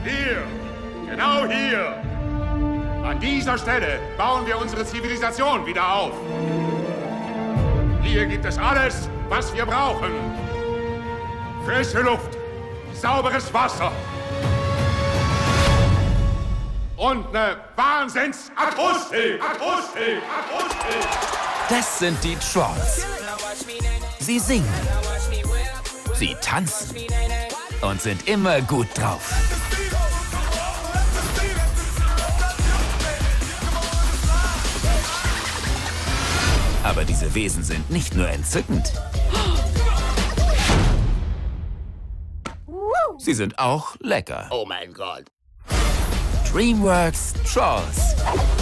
Hier, genau hier. An dieser Stelle bauen wir unsere Zivilisation wieder auf. Hier gibt es alles, was wir brauchen. Frische Luft, sauberes Wasser und eine Wahnsinns-Akustik. Das sind die Trolls. Sie singen, sie tanzen und sind immer gut drauf. Aber diese Wesen sind nicht nur entzückend. Sie sind auch lecker. Oh mein Gott. DreamWorks Trolls.